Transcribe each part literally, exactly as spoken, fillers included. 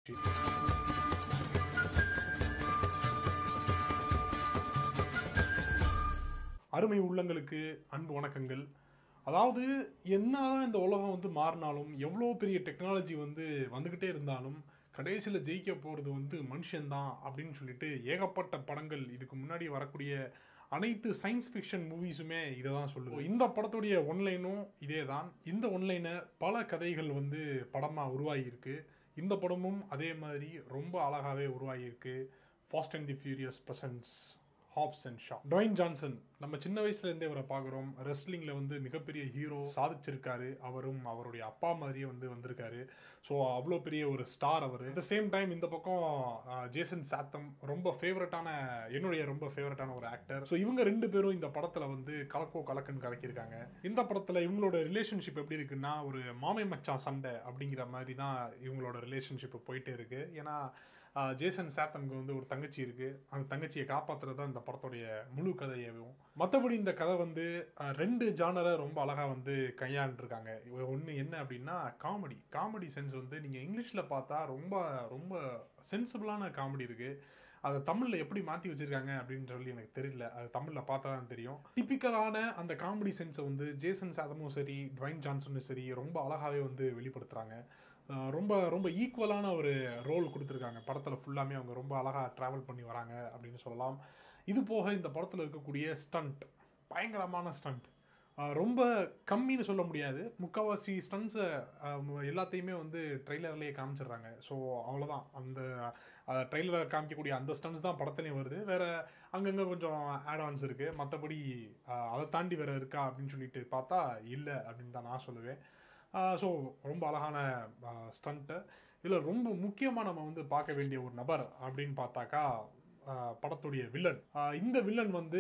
அருமை உள்ளங்களுக்கு அன்பு வணக்கங்கள். அதாவது என்னதான் இந்த உலகம் வந்து மாறினாலும், எவ்வளோ பெரிய டெக்னாலஜி வந்து வந்துக்கிட்டே இருந்தாலும், கடைசியில் ஜெயிக்க போகிறது வந்து மனுஷன்தான் அப்படின்னு சொல்லிட்டு ஏகப்பட்ட படங்கள் இதுக்கு முன்னாடி வரக்கூடிய அனைத்து சயின்ஸ் ஃபிக்ஷன் மூவிஸுமே இதை தான் சொல்லுது. இந்த படத்துடைய ஒன்லைனும் இதே தான். இந்த ஒன்லைனை பல கதைகள் வந்து படமாக உருவாகியிருக்கு. இந்த படமும் அதே மாதிரி ரொம்ப அழகாகவே உருவாகியிருக்கு. Fast and the furious presents Hobbs and Shaw. Dwayne Johnson நம்ம சின்ன வயசுல இருந்தே அவரை பார்க்குறோம். ரெஸ்லிங்ல வந்து மிகப்பெரிய ஹீரோ சாதிச்சிருக்காரு. அவரும் அவருடைய அப்பா மாதிரியே வந்து வந்திருக்காரு. ஸோ அவ்வளோ பெரிய ஒரு ஸ்டார் அவர். அட் த சேம் டைம் இந்த பக்கம் ஜேசன் சாத்தம் ரொம்ப ஃபேவரட்டான என்னுடைய ரொம்ப ஃபேவரட்டான ஒரு ஆக்டர். ஸோ இவங்க ரெண்டு பேரும் இந்த படத்தில் வந்து கலக்கோ கலக்குன்னு கலக்கியிருக்காங்க. இந்த படத்தில் இவங்களோட ரிலேஷன்ஷிப் எப்படி இருக்குன்னா, ஒரு மாமை மச்சான் சண்டை அப்படிங்கிற மாதிரி தான் இவங்களோட ரிலேஷன்ஷிப் போயிட்டே இருக்கு. ஏன்னா ஜேசன் சாத்தம்க்கு வந்து ஒரு தங்கச்சி இருக்கு. அந்த தங்கச்சியை காப்பாற்றுறது தான் இந்த படத்துடைய முழு கதையவும். மற்றபடி இந்த கதை வந்து ரெண்டு ஜானரை ரொம்ப அழகாக வந்து கையாண்டுருக்காங்க. ஒன்று என்ன அப்படின்னா காமெடி காமெடி சென்ஸ் வந்து நீங்கள் இங்கிலீஷில் பார்த்தா ரொம்ப ரொம்ப சென்சிபிளான காமெடி இருக்குது. அதை தமிழில் எப்படி மாற்றி வச்சுருக்காங்க அப்படின்னு சொல்லி எனக்கு தெரியல. அது தமிழில் பார்த்தா தான் தெரியும். டிப்பிக்கலான அந்த காமெடி சென்ஸை வந்து ஜேசன் சாதமும் சரி, டுவைன் ஜான்சனும் சரி ரொம்ப அழகாகவே வந்து வெளிப்படுத்துகிறாங்க. ரொம்ப ரொம்ப ஈக்குவலான ஒரு ரோல் கொடுத்துருக்காங்க. படத்தில் ஃபுல்லாமே அவங்க ரொம்ப அழகாக ட்ராவல் பண்ணி வராங்க அப்படின்னு சொல்லலாம். இது போக இந்த படத்தில் இருக்கக்கூடிய ஸ்டண்ட் பயங்கரமான ஸ்டண்ட். ரொம்ப கம்மின்னு சொல்ல முடியாது. முக்கால்வாசி ஸ்டண்ட்ஸை எல்லாத்தையுமே வந்து ட்ரெய்லர்லேயே காமிச்சிடுறாங்க. ஸோ அவ்வளோதான். அந்த ட்ரெய்லரில் காமிக்கக்கூடிய அந்த ஸ்டண்ட்ஸ் தான் படத்துலேயும் வருது. வேறு அங்கங்கே கொஞ்சம் ஆட்-ஆன்ஸ் இருக்குது. மற்றபடி அதை தாண்டி வேறு இருக்கா அப்படின்னு சொல்லிட்டு பார்த்தா இல்லை அப்படின்னு தான் நான் சொல்லுவேன். ஸோ ரொம்ப அழகான ஸ்டண்ட்டு. இதில் ரொம்ப முக்கியமாக நம்ம வந்து பார்க்க வேண்டிய ஒரு நபர் அப்படின்னு பார்த்தாக்கா படத்துடைய வில்லன். இந்த வில்லன் வந்து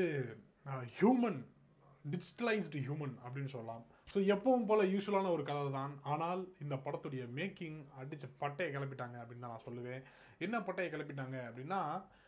ஹியூமன் டிஜிட்டலைஸ்டு ஹியூமன் அப்படின்னு சொல்லலாம். ஸோ எப்பவும் போல் யூஸ்வலான ஒரு கதை தான். ஆனால் இந்த படத்துடைய மேக்கிங் அடித்து பட்டையை கிளப்பிட்டாங்க அப்படின்னு தான் நான் சொல்லுவேன். என்ன பட்டையை கிளப்பிட்டாங்க அப்படின்னா,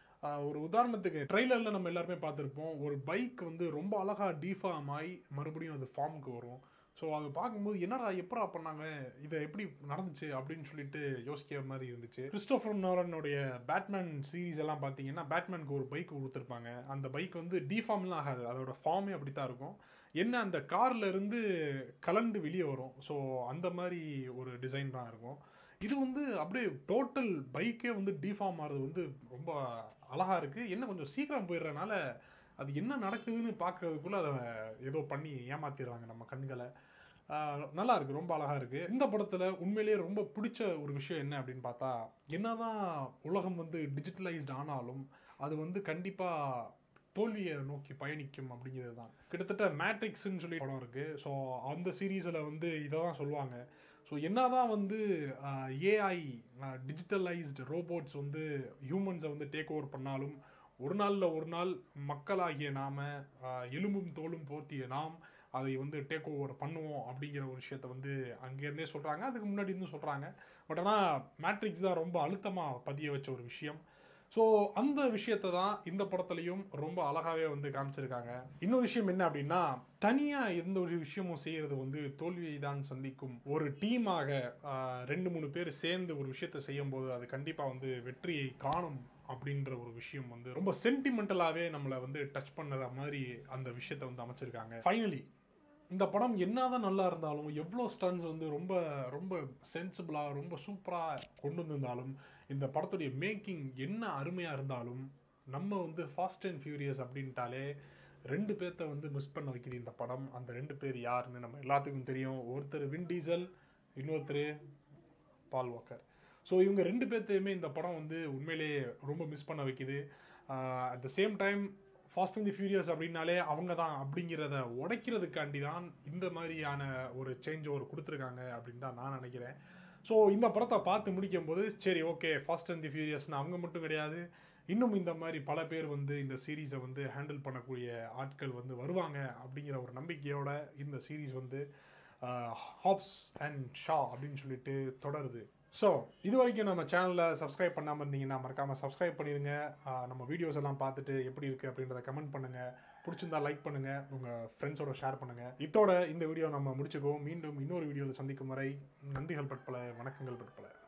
ஒரு உதாரணத்துக்கு ட்ரெய்லரில் நம்ம எல்லாருமே பார்த்துருப்போம். ஒரு பைக் வந்து ரொம்ப அழகாக டீஃபார்ம் ஆகி மறுபடியும் அது ஃபார்முக்கு வரும். ஸோ அதை பார்க்கும்போது என்னடா எப்படா பண்ணாங்க, இதை எப்படி நடந்துச்சு அப்படின்னு சொல்லிட்டு யோசிக்கிற மாதிரி இருந்துச்சு. கிறிஸ்டோபர் நோலனுடைய பேட்மேன் சீரீஸ் எல்லாம் பார்த்தீங்கன்னா, பேட்மேனுக்கு ஒரு பைக் கொடுத்துருப்பாங்க. அந்த பைக் வந்து டீஃபார்ம்லாம் ஆகாது, அதோட ஃபார்மே அப்படி தான் இருக்கும். என்ன அந்த காரில் இருந்து கலந்து வெளியே வரும். ஸோ அந்த மாதிரி ஒரு டிசைன் தான் இருக்கும். இது வந்து அப்படியே டோட்டல் பைக்கே வந்து டீஃபார்ம் ஆகிறது வந்து ரொம்ப அழகாக இருக்குது. என்ன கொஞ்சம் சீக்கிரம் போயிடுறதுனால அது என்ன நடக்குதுன்னு பார்க்கறதுக்குள்ள அதை ஏதோ பண்ணி ஏமாத்திடுறாங்க நம்ம கண்களை. நல்லா இருக்குது, ரொம்ப அழகாக இருக்குது. இந்த படத்தில் உண்மையிலேயே ரொம்ப பிடிச்ச ஒரு விஷயம் என்ன அப்படின்னு பார்த்தா, என்னதான் உலகம் வந்து டிஜிட்டலைஸ்ட் ஆனாலும் அது வந்து கண்டிப்பாக தோல்வியை நோக்கி பயணிக்கும் அப்படிங்கிறது தான். கிட்டத்தட்ட மேட்ரிக்ஸ்ன்னு சொல்லி படம் இருக்குது. ஸோ அந்த சீரீஸில் வந்து இதை தான் சொல்லுவாங்க. ஸோ என்ன தான் வந்து ஏஐ டிஜிட்டலைஸ்டு ரோபோட்ஸ் வந்து ஹியூமன்ஸை வந்து டேக் ஓவர் பண்ணாலும், ஒரு நாளில் ஒரு நாள் மக்களாகிய நாம், எலும்பும் தோலும் போர்த்திய நாம் அதை வந்து டேக் ஓவர் பண்ணுவோம் அப்படிங்கிற ஒரு விஷயத்த வந்து அங்கேருந்தே சொல்கிறாங்க. அதுக்கு முன்னாடி இருந்து சொல்கிறாங்க. பட் ஆனால் மேட்ரிக்ஸ் தான் ரொம்ப அழுத்தமாக பதிய வச்ச ஒரு விஷயம். ஸோ அந்த விஷயத்தை தான் இந்த படத்துலையும் ரொம்ப அழகாகவே வந்து காமிச்சிருக்காங்க. இன்னொரு விஷயம் என்ன அப்படின்னா, தனியாக எந்த ஒரு விஷயமும் செய்கிறது வந்து தோல்வியை தான் சந்திக்கும். ஒரு டீமாக ரெண்டு மூணு பேர் சேர்ந்து ஒரு விஷயத்தை செய்யும் போது அது கண்டிப்பாக வந்து வெற்றியை காணும் அப்படின்ற ஒரு விஷயம் வந்து ரொம்ப சென்டிமெண்டலாகவே நம்மளை வந்து டச் பண்ணுற மாதிரி அந்த விஷயத்தை வந்து அமைச்சிருக்காங்க. ஃபைனலி இந்த படம் என்னதான் நல்லா இருந்தாலும், எவ்வளோ ஸ்டன்ஸ் வந்து ரொம்ப ரொம்ப சென்சிபிளாக ரொம்ப சூப்பராக கொண்டு வந்திருந்தாலும், இந்த படத்துடைய மேக்கிங் என்ன அருமையாக இருந்தாலும், நம்ம வந்து ஃபாஸ்ட் அண்ட் ஃபியூரியஸ் அப்படின்ட்டாலே ரெண்டு பேர்த்த வந்து மிஸ் பண்ண வைக்கிது இந்த படம். அந்த ரெண்டு பேர் யாருன்னு நம்ம எல்லாத்துக்கும் தெரியும். ஒருத்தர் வின் டீசல், இன்னொருத்தர் பால் வாக்கர். ஸோ இவங்க ரெண்டு பேர்த்தையுமே இந்த படம் வந்து உண்மையிலேயே ரொம்ப மிஸ் பண்ண வைக்கிது. At the same time fast and the furious அப்படின்னாலே அவங்க தான் அப்படிங்கிறத உடைக்கிறதுக்காண்டி தான் இந்த மாதிரியான ஒரு சேஞ்ச் ஓவர் கொடுத்துருக்காங்க அப்படின்னு தான் நான் நினைக்கிறேன். ஸோ இந்த படத்தை பார்த்து முடிக்கும் போது சரி ஓகே, ஃபாஸ்ட் அண்ட் தி ஃபியூரியஸ்னு அவங்க மட்டும் கிடையாது, இன்னும் இந்த மாதிரி பல பேர் வந்து இந்த சீரீஸை வந்து ஹேண்டில் பண்ணக்கூடிய ஆட்கள் வந்து வருவாங்க அப்படிங்கிற ஒரு நம்பிக்கையோட இந்த சீரீஸ் வந்து ஹாப்ஸ் அண்ட் ஷா அப்படின்னு சொல்லிட்டு தொடருது. ஸோ இது வரைக்கும் நம்ம சேனலில் சப்ஸ்கிரைப் பண்ணாமல் இருந்தீங்கன்னா மறக்காமல் சப்ஸ்கிரைப் பண்ணிடுங்க. நம்ம வீடியோஸ் எல்லாம் பார்த்துட்டு எப்படி இருக்குது அப்படின்றத கமெண்ட் பண்ணுங்கள். பிடிச்சிருந்தா லைக் பண்ணுங்கள், உங்கள் ஃப்ரெண்ட்ஸோட ஷேர் பண்ணுங்கள். இதோட இந்த வீடியோ நம்ம முடிச்சுக்குவோம். மீண்டும் இன்னொரு வீடியோவில் சந்திக்கும் வரை நன்றிகள் பட்பல, வணக்கங்கள் பட்பல.